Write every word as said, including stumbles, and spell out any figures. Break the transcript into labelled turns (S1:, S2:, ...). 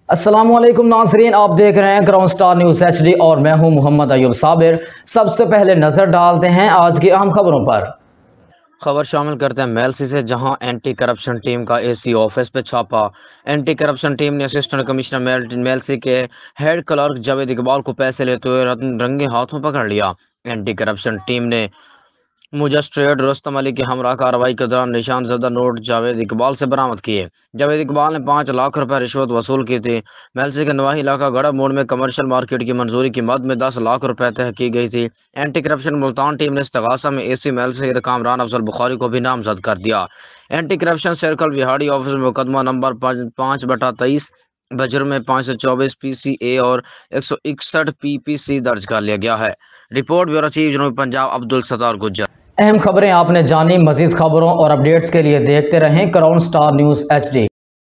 S1: अस्सलामुअलैकुम नाजरीन, आप देख रहे हैं crown star news H D और मैं हूं मोहम्मद अयूब साबिर। सबसे पहले नजर डालते हैं आज की अहम खबरों पर।
S2: खबर शामिल करते हैं मेलसी से, जहां एंटी करप्शन टीम का एसी ऑफिस पे छापा। एंटी करप्शन टीम ने असिस्टेंट कमिश्नर मेल, मेलसी के हेड क्लर्क जावेद इकबाल को पैसे लेते हुए रंगे हाथों पकड़ लिया। एंटी करप्शन टीम ने मजिस्ट्रेट रुस्तम अली की हमरा कार्रवाई के दौरान निशान ज़दा नोट जावेद इकबाल से बरामद किए। जावेद इकबाल ने पाँच लाख रुपए रिश्वत वसूल की थी। मेलसी के नवाही इलाका गड़ा मोड़ में कमर्शियल मार्केट की मंजूरी की मद में दस लाख रुपए तय की गई थी। एंटी करप्शन मुल्तान टीम ने इस्तगासा में एसी मेलसी के कामरान अफजल बुखारी को भी नामजद कर दिया। एंटी करप्शन सर्कल बिहाड़ी ऑफिस में मुकदमा नंबर पाँच बटा तेईस बजर में पाँच सौ चौबीस पी सी ए और एक सौ इकसठ पी पी सी दर्ज कर लिया गया है। रिपोर्ट ब्यूरो चीफ जनूबी पंजाब अब्दुल सत्तार गुज्जर।
S1: अहम खबरें आपने जानी। मजीद खबरों और अपडेट्स के लिए देखते रहें crown star news H D.